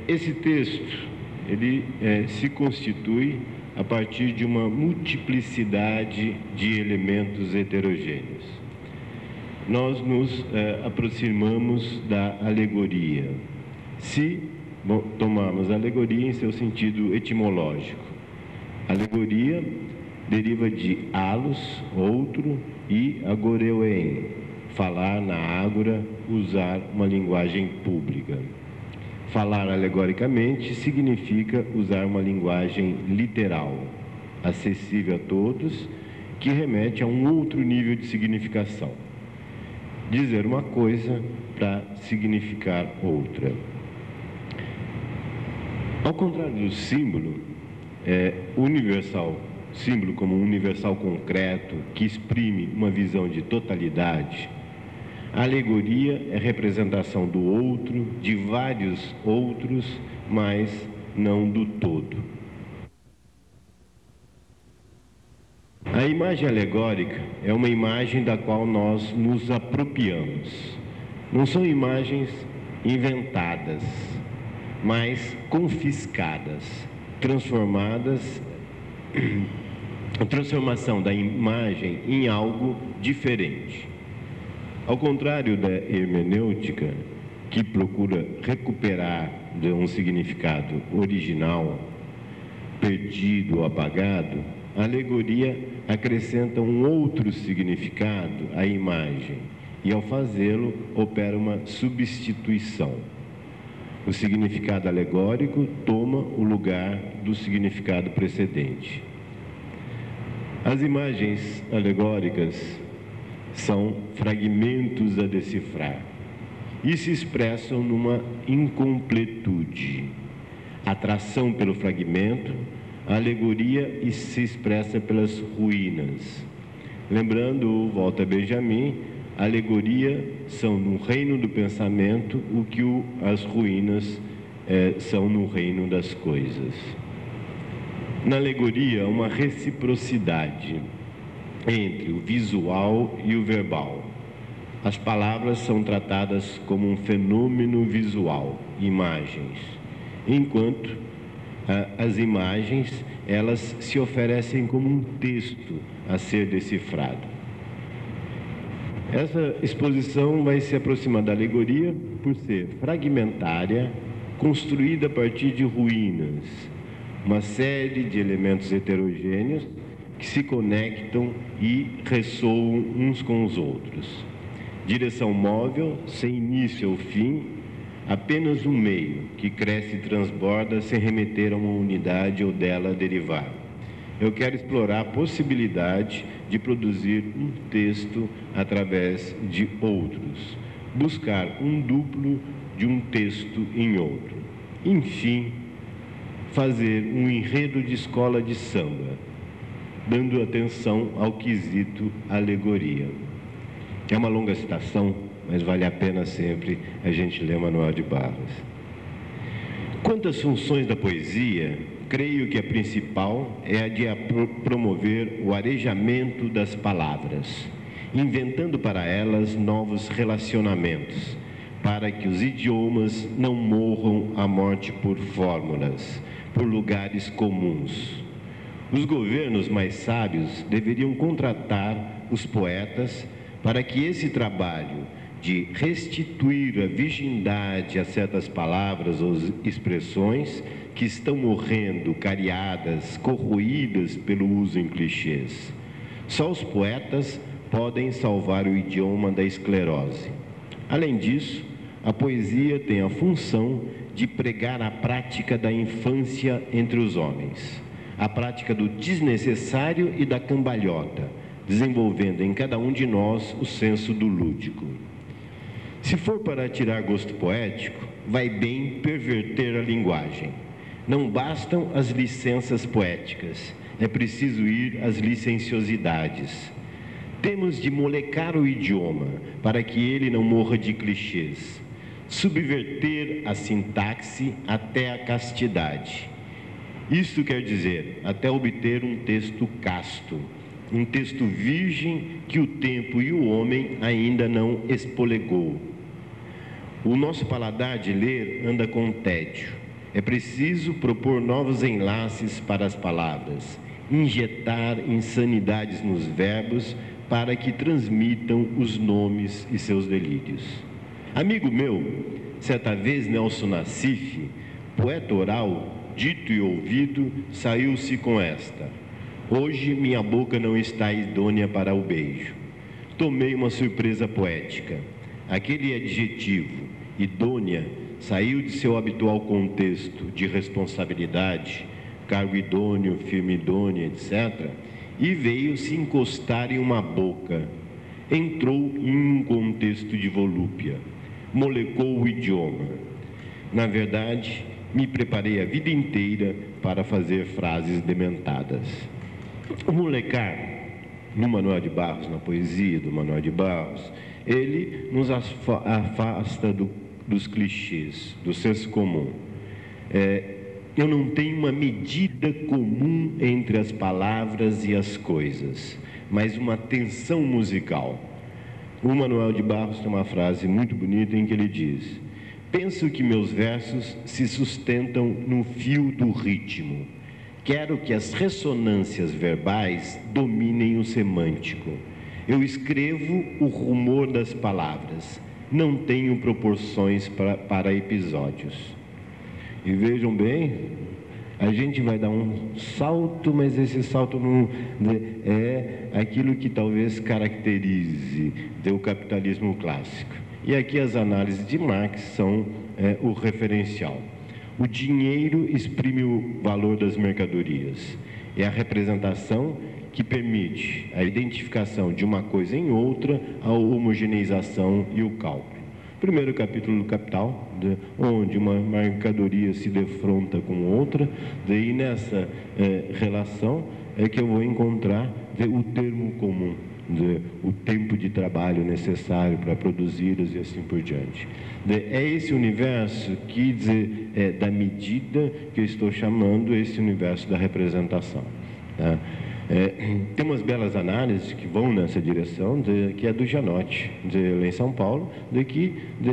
Esse texto, ele se constitui a partir de uma multiplicidade de elementos heterogêneos. Nós nos aproximamos da alegoria, se tomarmos a alegoria em seu sentido etimológico. Alegoria deriva de alos, outro, e agoreuein, falar na ágora, usar uma linguagem pública. Falar alegoricamente significa usar uma linguagem literal, acessível a todos, que remete a um outro nível de significação. Dizer uma coisa para significar outra. Ao contrário do símbolo, universal, símbolo como um universal concreto que exprime uma visão de totalidade, a alegoria é representação do outro, de vários outros, mas não do todo. A imagem alegórica é uma imagem da qual nós nos apropriamos. Não são imagens inventadas, mas confiscadas, transformadas, a transformação da imagem em algo diferente. Ao contrário da hermenêutica, que procura recuperar um significado original, perdido ou apagado, a alegoria acrescenta um outro significado à imagem e, ao fazê-lo, opera uma substituição. O significado alegórico toma o lugar do significado precedente. As imagens alegóricas são fragmentos a decifrar e se expressam numa incompletude. Atração pelo fragmento, a alegoria se expressa pelas ruínas. Lembrando Walter Benjamin, a alegoria são no reino do pensamento o que as ruínas são no reino das coisas. Na alegoria, uma reciprocidade entre o visual e o verbal. As palavras são tratadas como um fenômeno visual, imagens, enquanto as imagens, elas se oferecem como um texto a ser decifrado. Essa exposição vai se aproximar da alegoria por ser fragmentária, construída a partir de ruínas, uma série de elementos heterogêneos que se conectam e ressoam uns com os outros. Direção móvel, sem início ou fim, apenas um meio que cresce e transborda sem remeter a uma unidade ou dela derivar. Eu quero explorar a possibilidade de produzir um texto através de outros, buscar um duplo de um texto em outro. Enfim, fazer um enredo de escola de samba, dando atenção ao quesito alegoria. É uma longa citação, mas vale a pena sempre a gente ler Manuel de Barros. Quanto às funções da poesia, creio que a principal é a de promover o arejamento das palavras, inventando para elas novos relacionamentos, para que os idiomas não morram a morte por fórmulas, por lugares comuns. Os governos mais sábios deveriam contratar os poetas para que esse trabalho de restituir a virgindade a certas palavras ou expressões que estão morrendo, cariadas, corroídas pelo uso em clichês. Só os poetas podem salvar o idioma da esclerose. Além disso, a poesia tem a função de pregar a prática da infância entre os homens, a prática do desnecessário e da cambalhota, desenvolvendo em cada um de nós o senso do lúdico. Se for para tirar gosto poético, vai bem perverter a linguagem. Não bastam as licenças poéticas, é preciso ir às licenciosidades. Temos de molecar o idioma para que ele não morra de clichês, subverter a sintaxe até a castidade. Isto quer dizer, até obter um texto casto, um texto virgem que o tempo e o homem ainda não espolegou. O nosso paladar de ler anda com tédio. É preciso propor novos enlaces para as palavras, injetar insanidades nos verbos para que transmitam os nomes e seus delírios. Amigo meu, certa vez Nelson Nassif, poeta oral, dito e ouvido, saiu-se com esta: hoje minha boca não está idônea para o beijo. Tomei uma surpresa poética. Aquele adjetivo, idônea, saiu de seu habitual contexto de responsabilidade, cargo idôneo, firme idônea, etc., e veio se encostar em uma boca. Entrou em um contexto de volúpia, molecou o idioma. Na verdade, me preparei a vida inteira para fazer frases dementadas. O molecar, no Manuel de Barros, na poesia do Manuel de Barros, ele nos afasta dos clichês, do senso comum. Eu não tenho uma medida comum entre as palavras e as coisas, mas uma tensão musical. O Manuel de Barros tem uma frase muito bonita em que ele diz: penso que meus versos se sustentam no fio do ritmo. Quero que as ressonâncias verbais dominem o semântico. Eu escrevo o rumor das palavras. Não tenho proporções para episódios. E vejam bem, a gente vai dar um salto, mas esse salto não é aquilo que talvez caracterize o capitalismo clássico. E aqui as análises de Marx são o referencial. O dinheiro exprime o valor das mercadorias. É a representação que permite a identificação de uma coisa em outra, a homogeneização e o cálculo. Primeiro capítulo do Capital, onde uma mercadoria se defronta com outra, daí nessa relação é que eu vou encontrar o termo comum, o tempo de trabalho necessário para produzi-las e assim por diante. É esse universo que, da medida que eu estou chamando, esse universo da representação. Tá? Tem umas belas análises que vão nessa direção, que é do Janotti, lá em São Paulo, que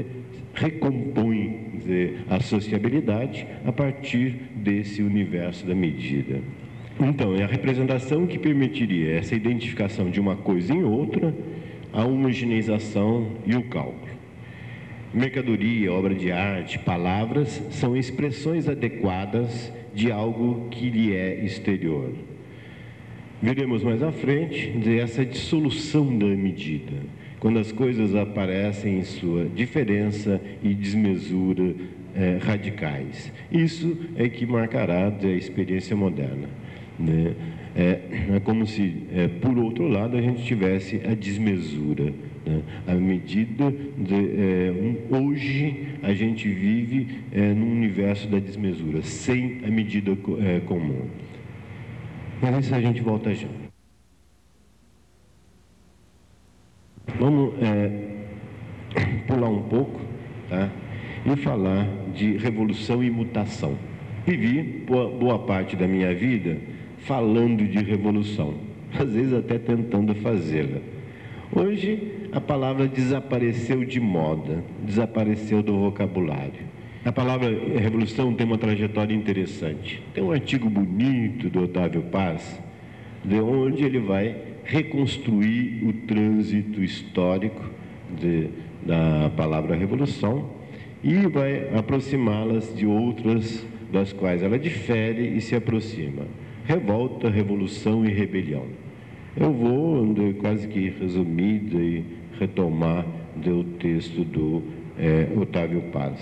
recompõe a sociabilidade a partir desse universo da medida. Então, é a representação que permitiria essa identificação de uma coisa em outra, a homogeneização e o cálculo. Mercadoria, obra de arte, palavras são expressões adequadas de algo que lhe é exterior. Veremos mais à frente essa dissolução da medida, quando as coisas aparecem em sua diferença e desmesura radicais. Isso é que marcará a experiência moderna. É como se, por outro lado, a gente tivesse a desmesura. A medida hoje a gente vive num universo da desmesura, sem a medida comum. Mas isso a gente volta já. Vamos pular um pouco, tá? E falar de revolução e mutação. Vivi boa parte da minha vida falando de revolução, às vezes até tentando fazê-la. Hoje a palavra desapareceu de moda, desapareceu do vocabulário. A palavra revolução tem uma trajetória interessante. Tem um artigo bonito do Otávio Paz, de onde ele vai reconstruir o trânsito histórico da palavra revolução e vai aproximá-las de outras das quais ela difere e se aproxima. Revolta, revolução e rebelião. Eu vou quase que resumida e retomar do texto do Otávio Paz.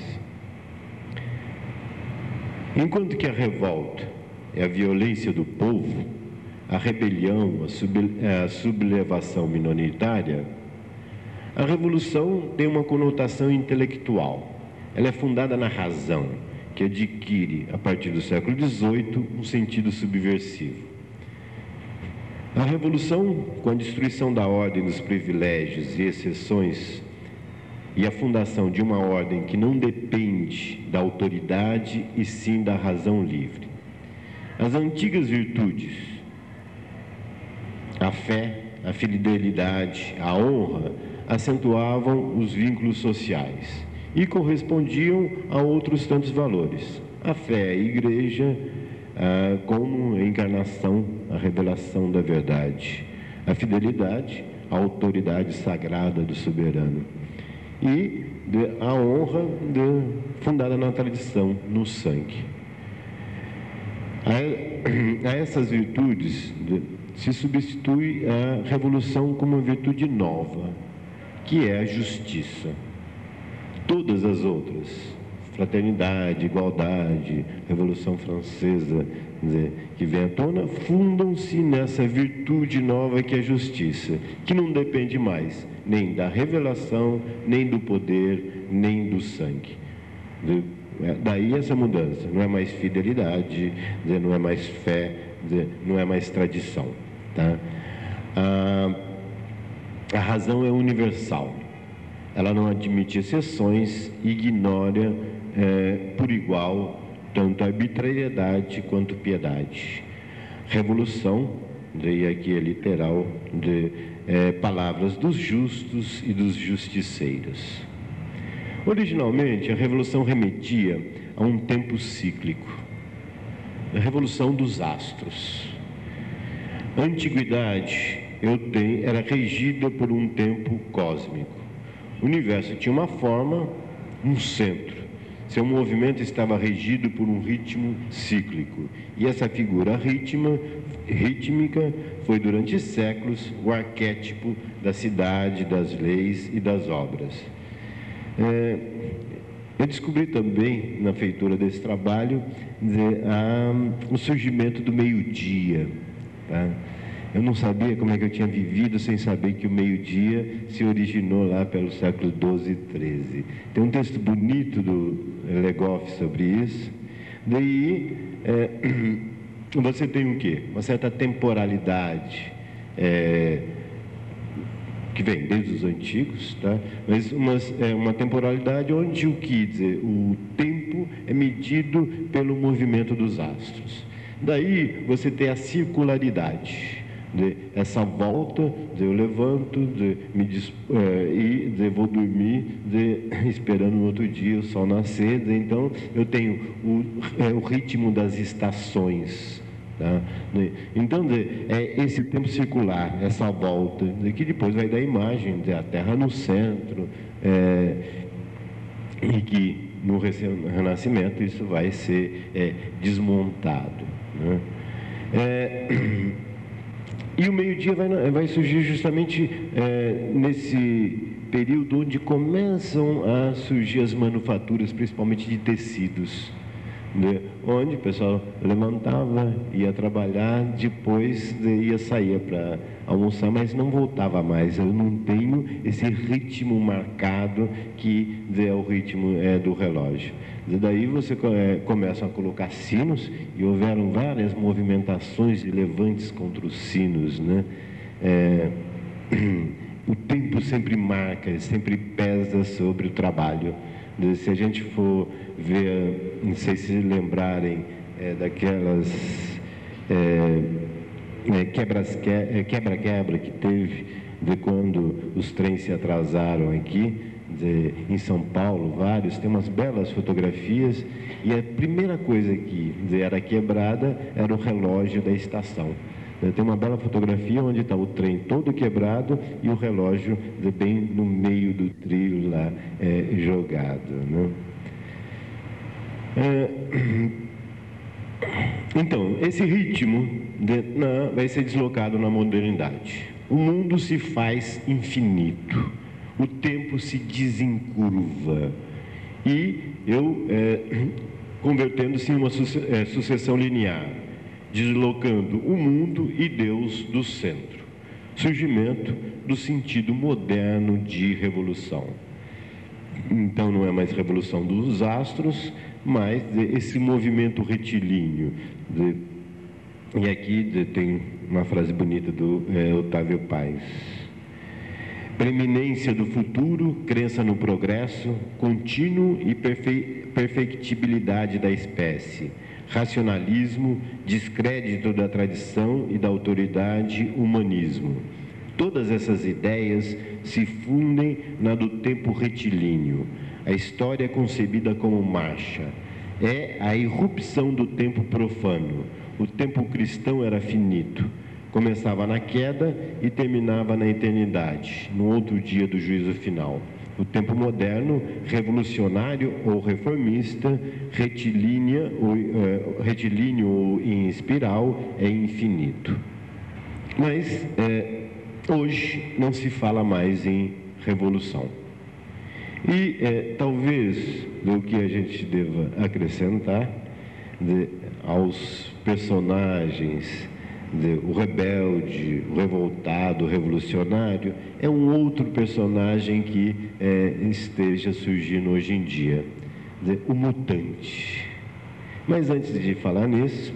Enquanto que a revolta é a violência do povo, a rebelião, a sublevação minoritária, a revolução tem uma conotação intelectual. Ela é fundada na razão, que adquire, a partir do século XVIII, um sentido subversivo. A revolução, com a destruição da ordem dos privilégios e exceções, e a fundação de uma ordem que não depende da autoridade e sim da razão livre. As antigas virtudes, a fé, a fidelidade, a honra, acentuavam os vínculos sociais e correspondiam a outros tantos valores, a fé é a igreja como encarnação, a revelação da verdade, a fidelidade, a autoridade sagrada do soberano e a honra fundada na tradição, no sangue. A essas virtudes se substitui a revolução como uma virtude nova, que é a justiça. Todas as outras, fraternidade, igualdade, Revolução Francesa, que vem à tona, fundam-se nessa virtude nova que é a justiça, que não depende mais nem da revelação, nem do poder, nem do sangue. Daí essa mudança, não é mais fidelidade, não é mais fé, não é mais tradição. Tá? A razão é universal, ela não admite exceções e ignora por igual tanto arbitrariedade quanto piedade. Revolução, e aqui é literal, palavras dos justos e dos justiceiros. Originalmente, a revolução remetia a um tempo cíclico, a revolução dos astros. A antiguidade era regida por um tempo cósmico. O universo tinha uma forma, um centro. Seu movimento estava regido por um ritmo cíclico. E essa figura rítmica foi durante séculos o arquétipo da cidade, das leis e das obras. Eu descobri também, na feitura desse trabalho, o surgimento do meio-dia. Tá? Eu não sabia como é que eu tinha vivido sem saber que o meio-dia se originou lá pelo século XII e XIII. Tem um texto bonito do Legoff sobre isso. Daí, você tem o quê? Uma certa temporalidade, que vem desde os antigos, tá? Mas uma temporalidade onde o tempo é medido pelo movimento dos astros. Daí você tem a circularidade, essa volta, eu levanto, e vou dormir, esperando no outro dia o sol nascer. Então eu tenho o ritmo das estações. Tá? Então, esse tempo circular, essa volta, que depois vai dar a imagem da Terra no centro, e que no Renascimento isso vai ser desmontado. Né? E o meio-dia vai surgir justamente nesse período onde começam a surgir as manufaturas, principalmente de tecidos. Onde o pessoal levantava, ia trabalhar, depois ia sair para almoçar, mas não voltava mais. Eu não tenho esse ritmo marcado que é o ritmo do relógio. Daí você começa a colocar sinos, e houveram várias movimentações de levantes contra os sinos, né? O tempo sempre marca, sempre pesa sobre o trabalho. Se a gente for ver, não sei se lembrarem daquelas quebra-quebra que teve de quando os trens se atrasaram aqui, em São Paulo, vários, tem umas belas fotografias, e a primeira coisa que era quebrada era o relógio da estação. Tem uma bela fotografia onde está o trem todo quebrado e o relógio bem no meio do trilho lá, jogado. Né? Então, esse ritmo vai ser deslocado na modernidade. O mundo se faz infinito, o tempo se desencurva e convertendo-se em uma sucessão linear, deslocando o mundo e Deus do centro. Surgimento do sentido moderno de revolução. Então não é mais revolução dos astros, mas esse movimento retilíneo. E aqui tem uma frase bonita do Otávio Paz. Preeminência do futuro, crença no progresso, contínuo e perfectibilidade da espécie. Racionalismo, descrédito da tradição e da autoridade, humanismo. Todas essas ideias se fundem na do tempo retilíneo. A história é concebida como marcha. é a irrupção do tempo profano. O tempo cristão era finito, começava na queda e terminava na eternidade, no outro dia do juízo final. O tempo moderno, revolucionário ou reformista, retilíneo ou em espiral, é infinito. Mas hoje não se fala mais em revolução. E talvez o que a gente deva acrescentar aos personagens, o rebelde, o revoltado, o revolucionário, é um outro personagem que esteja surgindo hoje em dia, o mutante. Mas antes de falar nisso,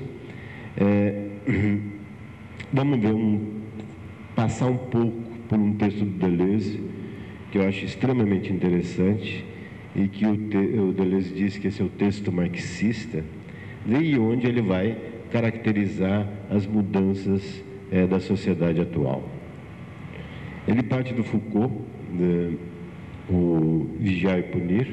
vamos ver passar um pouco por um texto do Deleuze, que eu acho extremamente interessante, e que o Deleuze diz que esse é o texto marxista, e onde ele vai caracterizar as mudanças da sociedade atual. Ele parte do Foucault, o Vigiar e Punir,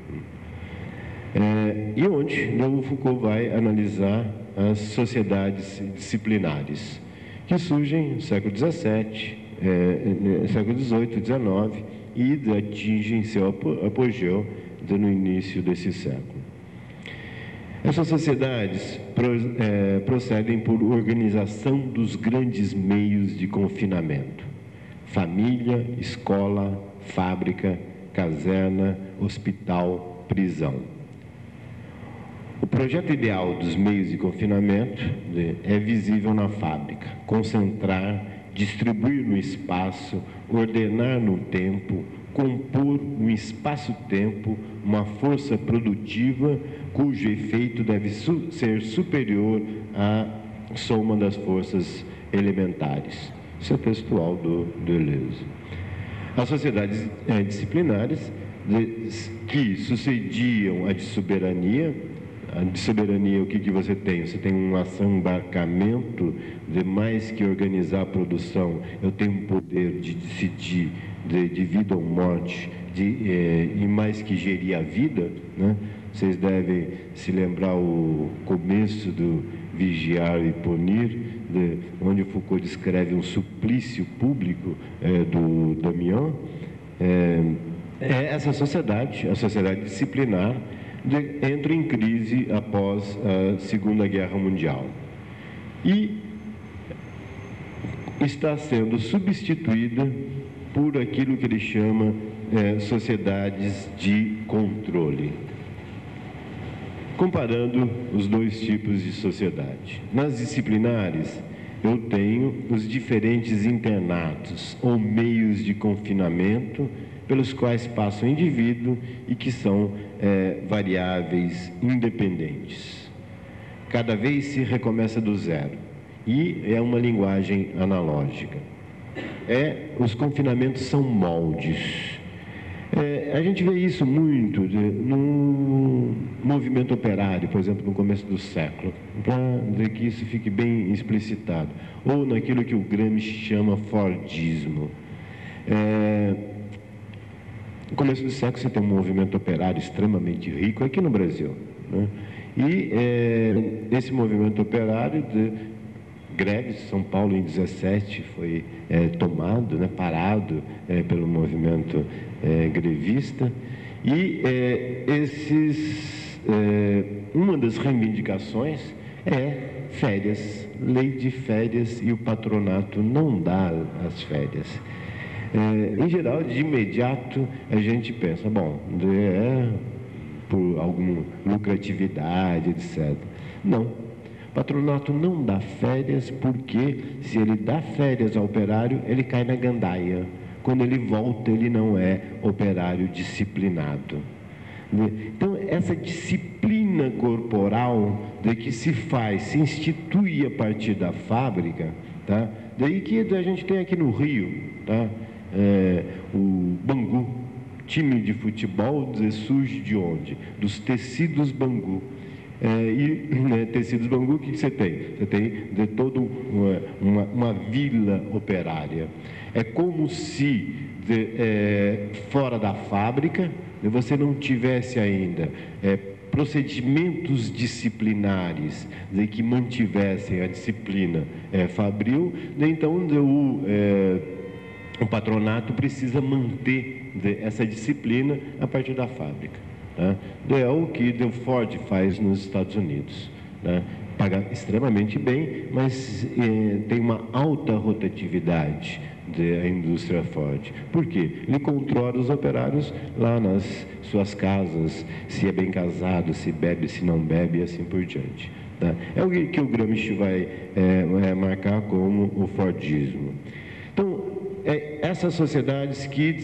e onde o Foucault vai analisar as sociedades disciplinares, que surgem no século XVII, século XVIII, XIX, e atingem seu apogeu no início desse século. Essas sociedades procedem por organização dos grandes meios de confinamento: família, escola, fábrica, caserna, hospital, prisão. O projeto ideal dos meios de confinamento é visível na fábrica: concentrar, distribuir no espaço, ordenar no tempo, compor no espaço-tempo uma força produtiva cujo efeito deve ser superior à soma das forças elementares. Isso é textual do Deleuze. As sociedades disciplinares que sucediam a de soberania, o que você tem? Você tem um assambarcamento de mais que organizar a produção. Eu tenho um poder de decidir de vida ou morte, e mais que gerir a vida, né? Vocês devem se lembrar o começo do Vigiar e Punir, onde Foucault descreve um suplício público do Damiens. Essa sociedade, a sociedade disciplinar, entra em crise após a Segunda Guerra Mundial e está sendo substituída por aquilo que ele chama sociedades de controle. Comparando os dois tipos de sociedade. Nas disciplinares, eu tenho os diferentes internatos ou meios de confinamento pelos quais passa o indivíduo e que são variáveis independentes. Cada vez se recomeça do zero e é uma linguagem analógica. Os confinamentos são moldes. A gente vê isso muito no movimento operário, por exemplo, no começo do século, para que isso fique bem explicitado, ou naquilo que o Gramsci chama Fordismo. No começo do século você tem um movimento operário extremamente rico aqui no Brasil, né? E esse movimento operário greves, São Paulo em 17 foi tomado, né, parado pelo movimento grevista, e uma das reivindicações é férias, lei de férias, e o patronato não dá as férias. Em geral, de imediato, a gente pensa, bom, por alguma lucratividade, etc. Não. O patronato não dá férias porque, se ele dá férias ao operário, ele cai na gandaia. Quando ele volta, ele não é operário disciplinado. Então, essa disciplina corporal que se institui a partir da fábrica, tá? Daí que a gente tem aqui no Rio, tá? O Bangu, time de futebol, surge de onde? Dos tecidos Bangu. Tecidos Bangu, o que você tem? Você tem de toda uma vila operária. É como se fora da fábrica você não tivesse ainda procedimentos disciplinares que mantivessem a disciplina fabril, então o patronato precisa manter essa disciplina a partir da fábrica. Tá? É o que o Ford faz nos Estados Unidos. Tá? Paga extremamente bem, mas tem uma alta rotatividade da indústria Ford. Por quê? Ele controla os operários lá nas suas casas, se é bem casado, se bebe, se não bebe, e assim por diante. Tá? É o que o Gramsci vai marcar como o Fordismo. Então, essas sociedades que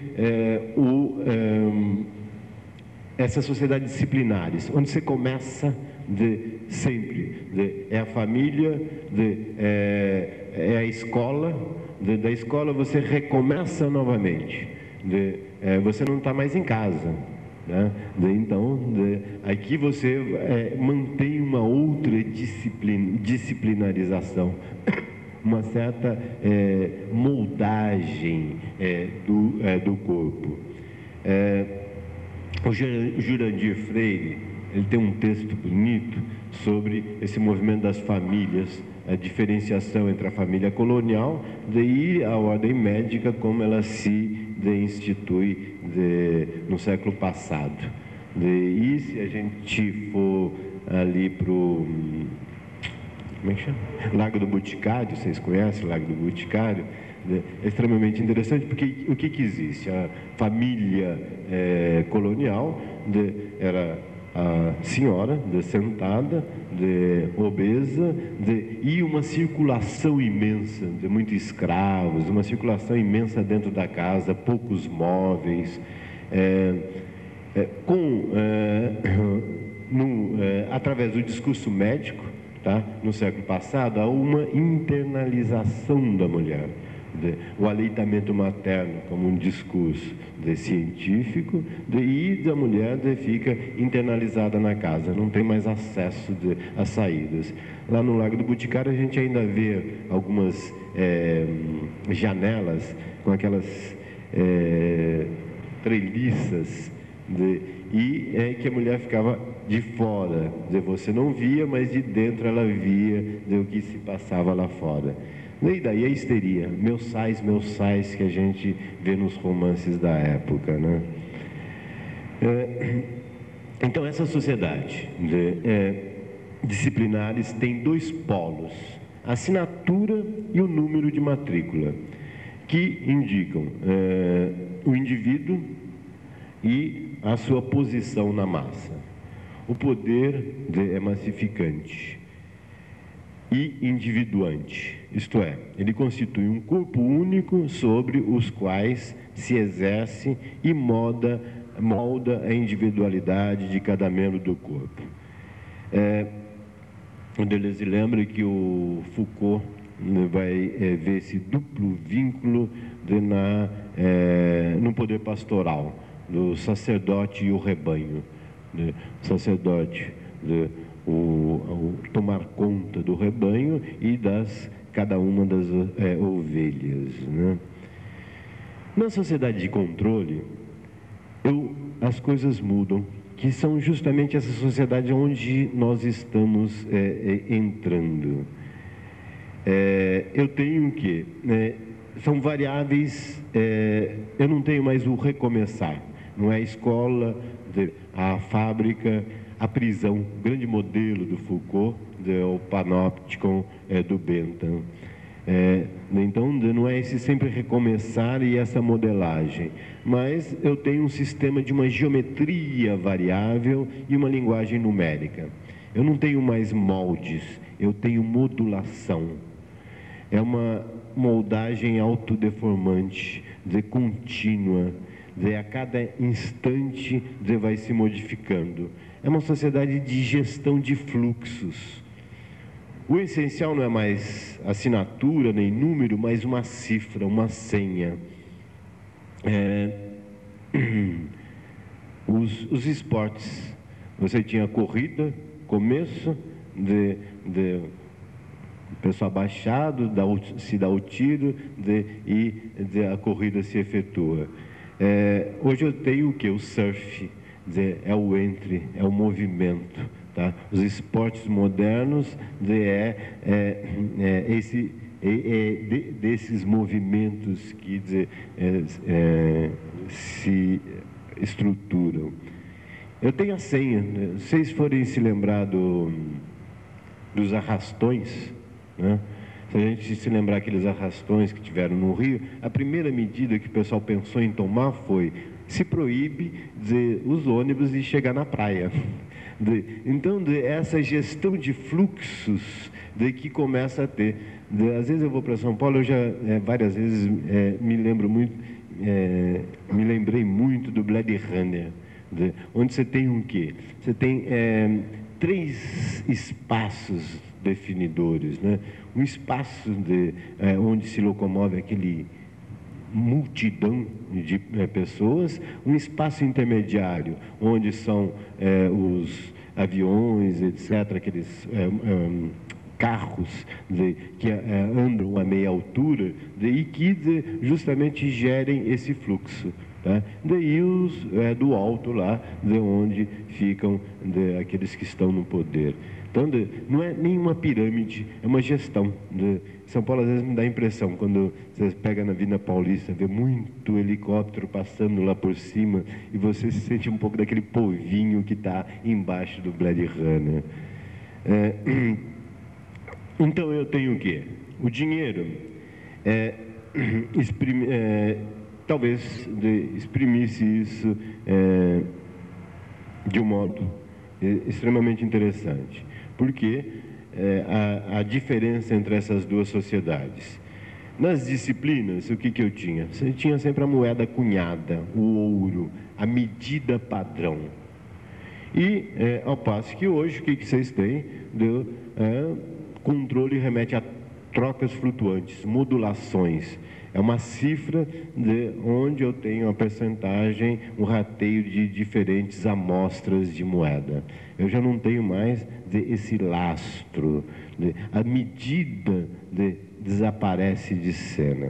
essas sociedades disciplinares, onde você começa sempre, é a família, é a escola, da escola você recomeça novamente, você não está mais em casa, né? Então, aqui você mantém uma outra disciplinarização, uma certa moldagem do corpo. O Jurandir Freire, ele tem um texto bonito sobre esse movimento das famílias, a diferenciação entre a família colonial e a ordem médica, como ela se institui no século passado. E se a gente for ali para o... como é que chama? Lago do Boticário, vocês conhecem o Lago do Boticário? É extremamente interessante, porque o que existe? A família colonial era a senhora sentada, obesa, e uma circulação imensa, de muitos escravos, uma circulação imensa dentro da casa, poucos móveis, através do discurso médico, tá? No século passado, há uma internalização da mulher. O aleitamento materno como um discurso científico, e da mulher fica internalizada na casa, não tem mais acesso às saídas. Lá no Lago do Boticário a gente ainda vê algumas janelas com aquelas treliças, que a mulher ficava de fora, você não via, mas de dentro ela via o que se passava lá fora. E daí a histeria, meus sais, que a gente vê nos romances da época, né? Então, essa sociedade disciplinares tem dois polos, a assinatura e o número de matrícula, que indicam o indivíduo e a sua posição na massa. O poder é massificante e individuante, isto é, ele constitui um corpo único sobre os quais se exerce e molda a individualidade de cada membro do corpo. O Deleuze lembra que o Foucault vai ver esse duplo vínculo no poder pastoral, do sacerdote e o rebanho. O sacerdote, o tomar conta do rebanho e cada uma das ovelhas, né? Na sociedade de controle, as coisas mudam, que são justamente essa sociedade onde nós estamos entrando. Eu tenho que... são variáveis, eu não tenho mais o recomeçar, não é a escola, a fábrica, a prisão, o grande modelo do Foucault, o Panopticon do Bentham. Então, não é esse sempre recomeçar e essa modelagem, mas eu tenho um sistema de uma geometria variável e uma linguagem numérica. Eu não tenho mais moldes, eu tenho modulação. É uma moldagem autodeformante, contínua, a cada instante vai se modificando. É uma sociedade de gestão de fluxos. O essencial não é mais assinatura nem número, mas uma cifra, uma senha. Os esportes, você tinha a corrida, começo pessoal abaixado, se dá o tiro e a corrida se efetua. Hoje eu tenho o que? O surf. dizer, é o entre, é o movimento, tá? Os esportes modernos desses movimentos que se estruturam. Eu tenho a senha, né? Se vocês forem se lembrar dos arrastões, né? Se a gente se lembrar aqueles arrastões que tiveram no Rio, a primeira medida que o pessoal pensou em tomar foi: se proíbe os ônibus de chegar na praia. Então, essa gestão de fluxos que começa a ter. Às vezes eu vou para São Paulo, eu já várias vezes me lembrei muito do Blade Runner, onde você tem um quê? Você tem 3 espaços definidores, né? Um espaço onde se locomove aquele multidão de pessoas, um espaço intermediário, onde são os aviões, etc., aqueles carros que andam a meia altura e que justamente gerem esse fluxo. Tá? Daí os do alto lá, onde ficam aqueles que estão no poder. Então, não é nenhuma pirâmide, é uma gestão. São Paulo às vezes me dá a impressão, quando você pega na Avenida Paulista, vê muito helicóptero passando lá por cima e você se sente um pouco daquele polvinho que está embaixo do Blade Runner. Então eu tenho o quê? O dinheiro talvez exprimisse isso de um modo extremamente interessante, porque a diferença entre essas duas sociedades. Nas disciplinas, o que eu tinha? Você tinha sempre a moeda cunhada, o ouro, a medida padrão. E, ao passo que hoje, o que vocês têm? Controle remete a trocas flutuantes, modulações. É uma cifra onde eu tenho a percentagem, um rateio de diferentes amostras de moeda. Eu já não tenho mais esse lastro. A medida desaparece de cena.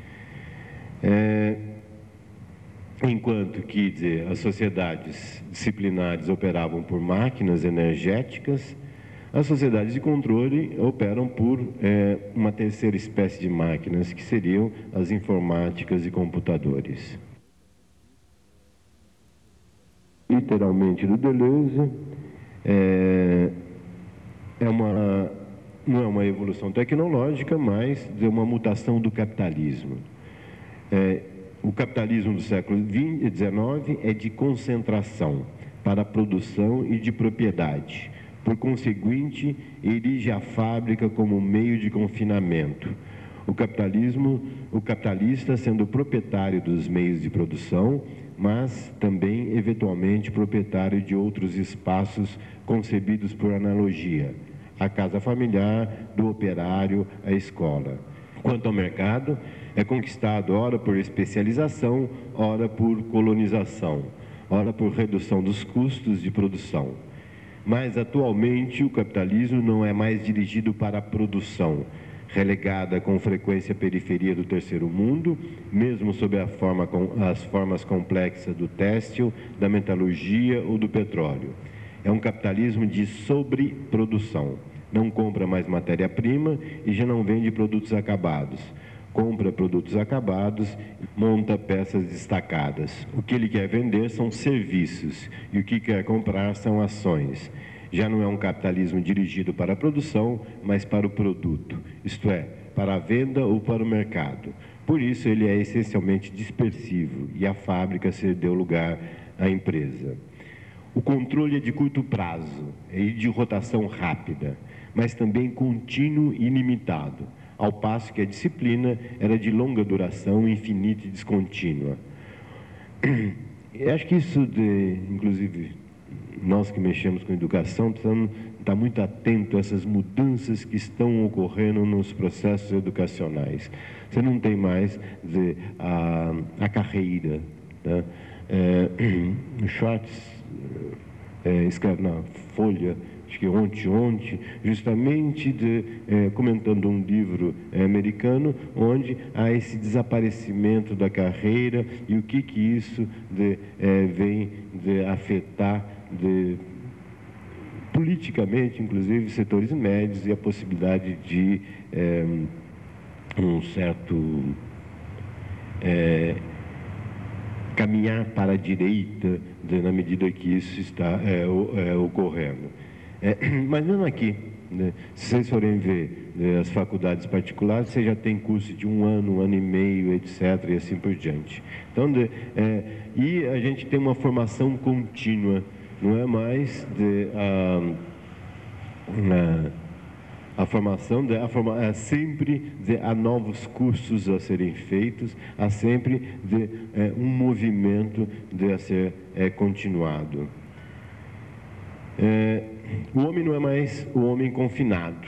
Enquanto que as sociedades disciplinares operavam por máquinas energéticas, as sociedades de controle operam por uma terceira espécie de máquinas, que seriam as informáticas e computadores. Literalmente do Deleuze, não é uma evolução tecnológica, mas de uma mutação do capitalismo. O capitalismo do século XIX é de concentração para a produção e de propriedade. Por conseguinte, erige a fábrica como meio de confinamento. O capitalista sendo proprietário dos meios de produção, mas também, eventualmente, proprietário de outros espaços concebidos por analogia. A casa familiar, do operário, a escola. Quanto ao mercado, é conquistado ora por especialização, ora por colonização, ora por redução dos custos de produção. Mas, atualmente, o capitalismo não é mais dirigido para a produção, relegada com frequência à periferia do terceiro mundo, mesmo sob as formas complexas do têxtil, da metalurgia ou do petróleo. É um capitalismo de sobreprodução. Não compra mais matéria-prima e já não vende produtos acabados. Compra produtos acabados, monta peças destacadas. O que ele quer vender são serviços e o que quer comprar são ações. Já não é um capitalismo dirigido para a produção, mas para o produto, isto é, para a venda ou para o mercado. Por isso ele é essencialmente dispersivo e a fábrica cedeu lugar à empresa. O controle é de curto prazo e de rotação rápida, mas também contínuo e ilimitado, ao passo que a disciplina era de longa duração, infinita e descontínua. Eu acho que isso, inclusive, nós que mexemos com educação, precisamos estar muito atentos a essas mudanças que estão ocorrendo nos processos educacionais. Você não tem mais a carreira. Tá? Schwartz escreve na Folha acho que ontem, justamente comentando um livro americano, onde há esse desaparecimento da carreira e o que isso vem afetar politicamente, inclusive, setores médios e a possibilidade de um certo caminhar para a direita na medida que isso está ocorrendo. Mas mesmo aqui, né, se vocês forem ver as faculdades particulares, você já tem curso de um ano e meio, etc., e assim por diante. Então, e a gente tem uma formação contínua, não é mais a formação, sempre há novos cursos a serem feitos, há sempre um movimento a ser continuado. O homem não é mais o homem confinado,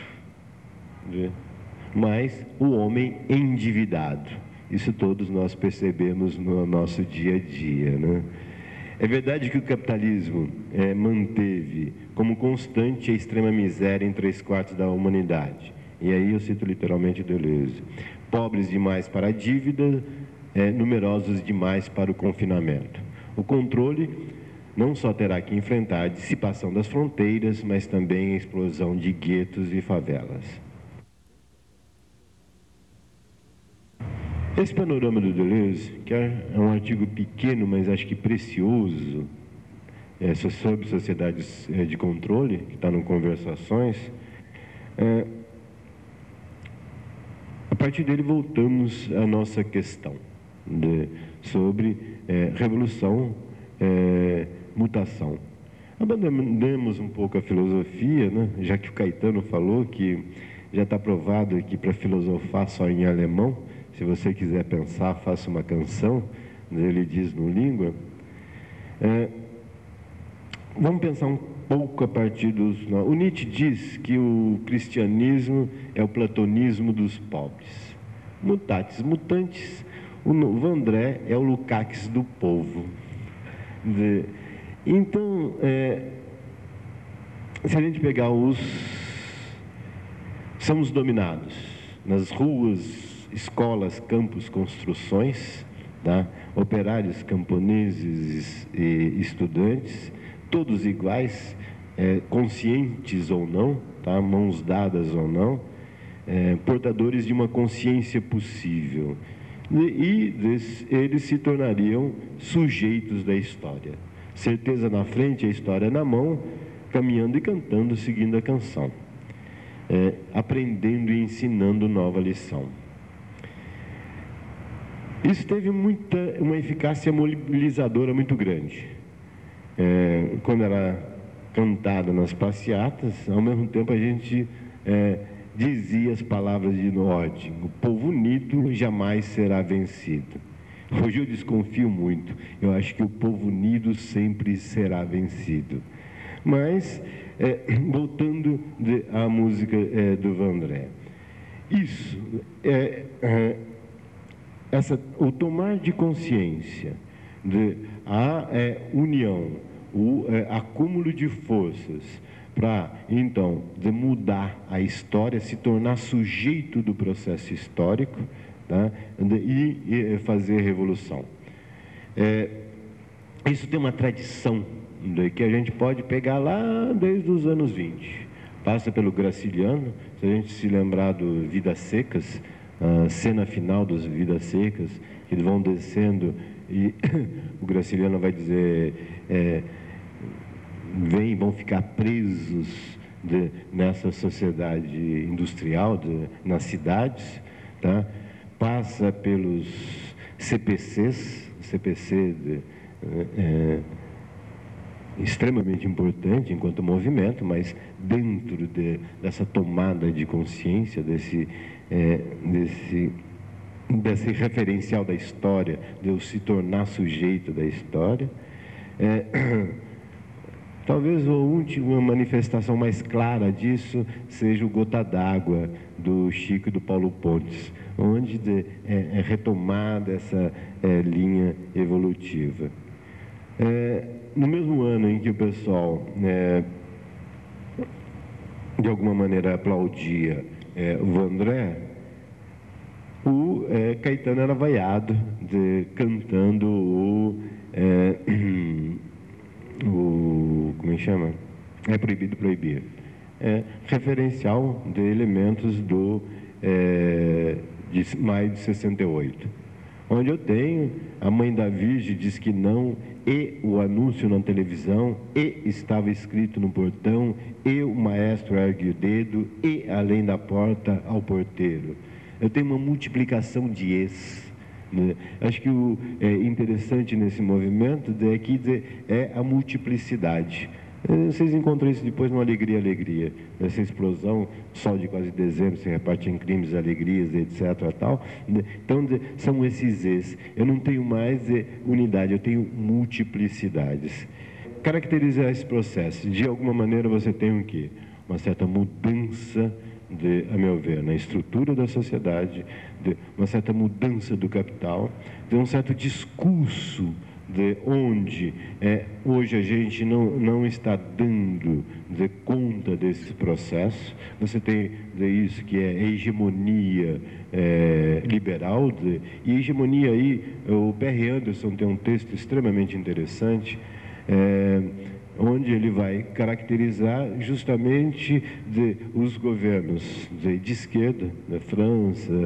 mas o homem endividado. Isso todos nós percebemos no nosso dia a dia, né? É verdade que o capitalismo manteve como constante a extrema miséria em 3/4 da humanidade. E aí eu cito literalmente Deleuze. Pobres demais para a dívida, numerosos demais para o confinamento. O controle não só terá que enfrentar a dissipação das fronteiras, mas também a explosão de guetos e favelas. Esse panorama do Deleuze, que é um artigo pequeno, mas acho que precioso, sobre sociedades de controle, que está no Conversações, a partir dele voltamos à nossa questão sobre revolução, mutação. Abandonamos um pouco a filosofia, né? Já que o Caetano falou que já está provado que para filosofar só em alemão, se você quiser pensar, faça uma canção, ele diz no Língua. Vamos pensar um pouco a partir dos... O Nietzsche diz que o cristianismo é o platonismo dos pobres. Mutatis mutantes, o Vandré é o Lukács do povo. Então, se a gente pegar somos dominados nas ruas, escolas, campos, construções, tá? Operários, camponeses e estudantes, todos iguais, conscientes ou não, tá? Mãos dadas ou não, portadores de uma consciência possível. E eles se tornariam sujeitos da história. Certeza na frente, a história na mão, caminhando e cantando, seguindo a canção. Aprendendo e ensinando nova lição. Isso teve uma eficácia mobilizadora muito grande. Quando era cantada nas passeatas, ao mesmo tempo a gente dizia as palavras de Nodin: o povo unido jamais será vencido. Hoje eu desconfio muito, eu acho que o povo unido sempre será vencido. Mas, voltando à música do Vandré, isso o tomar de consciência a união, o acúmulo de forças para, então, mudar a história, se tornar sujeito do processo histórico, tá? E fazer revolução. Isso tem uma tradição que a gente pode pegar lá desde os anos 20. Passa pelo Graciliano, se a gente se lembrar do Vidas Secas, a cena final dos Vidas Secas, que eles vão descendo e o Graciliano vai dizer, vão ficar presos nessa sociedade industrial, nas cidades, tá? Passa pelos CPCs, extremamente importante enquanto movimento, mas dentro dessa tomada de consciência, desse referencial da história, de eu se tornar sujeito da história. Talvez a última manifestação mais clara disso seja o Gota d'Água, do Chico e do Paulo Pontes, onde é retomada essa linha evolutiva. No mesmo ano em que o pessoal de alguma maneira aplaudia o Vandré, o Caetano era vaiado cantando como é que chama? É proibido proibir. Referencial de elementos de maio de 68. Onde eu tenho, a mãe da Virgem diz que não, e o anúncio na televisão, e estava escrito no portão, e o maestro ergue o dedo, e além da porta ao porteiro. Eu tenho uma multiplicação de es. Né? Acho que o interessante nesse movimento é que é a multiplicidade. Vocês encontram isso depois no Alegria, Alegria. Essa explosão, sol de quase dezembro, se reparte em crimes, alegrias, etc. Tal. Então, são esses es. Eu não tenho mais unidade, eu tenho multiplicidades. Caracterizar esse processo, de alguma maneira você tem o quê? Uma certa mudança, a meu ver, na estrutura da sociedade, uma certa mudança do capital, de um certo discurso onde hoje a gente não está dando conta desse processo. Você tem isso que é a hegemonia liberal, e hegemonia aí, o Perry Anderson tem um texto extremamente interessante, onde ele vai caracterizar justamente os governos de esquerda, da França,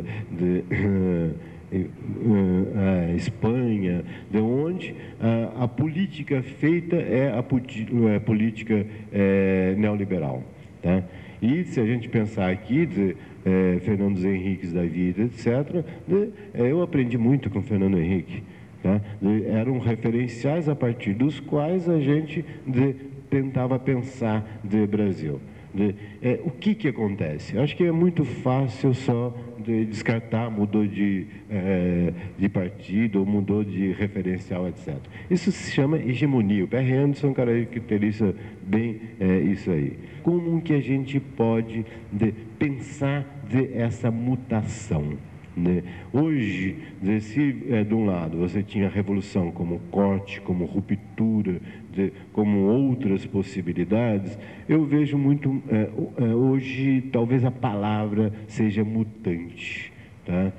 a Espanha, de onde a política feita é a política neoliberal. Tá? E se a gente pensar aqui, Fernando Henriques da vida, etc., eu aprendi muito com Fernando Henrique. Tá? Eram referenciais a partir dos quais a gente tentava pensar de Brasil. O que acontece? Acho que é muito fácil só descartar, mudou de partido, ou mudou de referencial, etc. Isso se chama hegemonia. O Perry Anderson caracteriza bem isso aí. Como que a gente pode pensar essa mutação? Né? Hoje, se de um lado você tinha a revolução como corte, como ruptura, como outras possibilidades, eu vejo muito, hoje talvez a palavra seja mutante. Tá?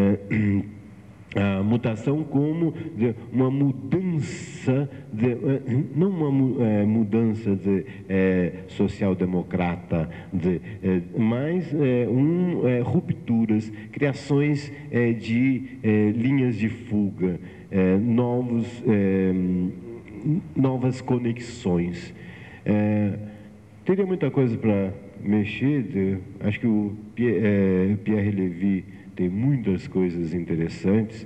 A mutação como uma mudança, não uma mudança social-democrata, mas rupturas, criações de linhas de fuga, novas conexões. Teria muita coisa para mexer, acho que o Pierre Levy tem muitas coisas interessantes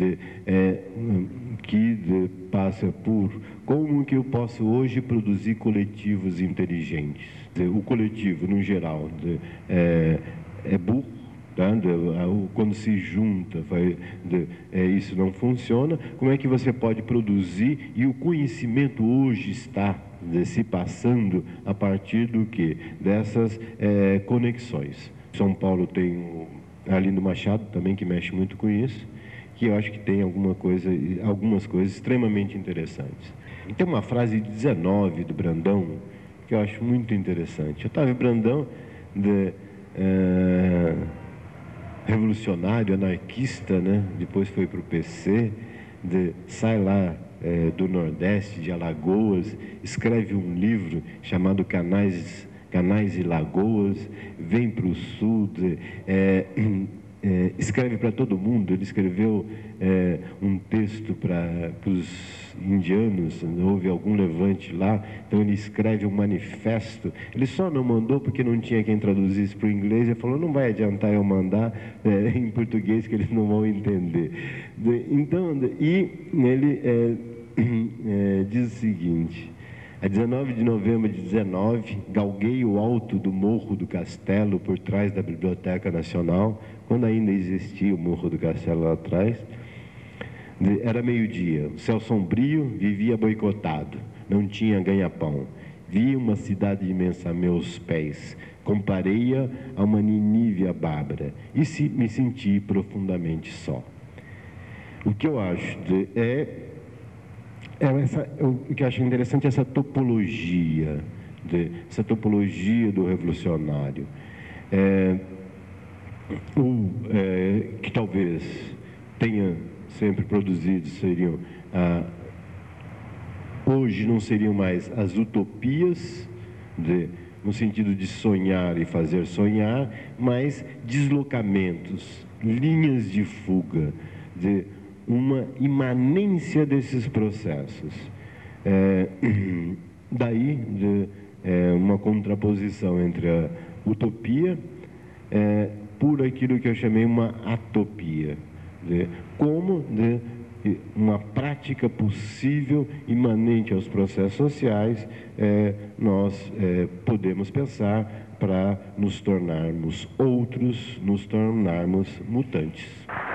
que passa por como que eu posso hoje produzir coletivos inteligentes. O coletivo, no geral, é burro, tá? Quando se junta, isso não funciona. Como é que você pode produzir? E o conhecimento hoje está se passando a partir do quê? Dessas conexões. São Paulo tem Arlindo Machado também, que mexe muito com isso, que eu acho que tem algumas coisas extremamente interessantes. Tem uma frase de 19 do Brandão que eu acho muito interessante. Otávio Brandão, revolucionário, anarquista, né? Depois foi para o PC, sai lá do Nordeste, de Alagoas, escreve um livro chamado Canais e Lagoas, vem para o Sul, escreve para todo mundo. Ele escreveu um texto para os indianos, houve algum levante lá, então ele escreve um manifesto. Ele só não mandou porque não tinha quem traduzisse para o inglês. Ele falou, não vai adiantar eu mandar em português que eles não vão entender. Então, e ele diz o seguinte: a 19 de novembro de 19, galguei o alto do Morro do Castelo, por trás da Biblioteca Nacional, quando ainda existia o Morro do Castelo lá atrás. Era meio-dia, o céu sombrio, vivia boicotado, não tinha ganha-pão. Vi uma cidade imensa a meus pés, comparei-a a uma Nínive bárbara, e me senti profundamente só. O que eu acho o que eu acho interessante é essa topologia, essa topologia do revolucionário, que talvez tenha sempre produzido, seriam hoje não seriam mais as utopias, no sentido de sonhar e fazer sonhar, mas deslocamentos, linhas de fuga, uma imanência desses processos. Daí uma contraposição entre a utopia por aquilo que eu chamei uma atopia, como uma prática possível, imanente aos processos sociais, nós podemos pensar para nos tornarmos outros, nos tornarmos mutantes.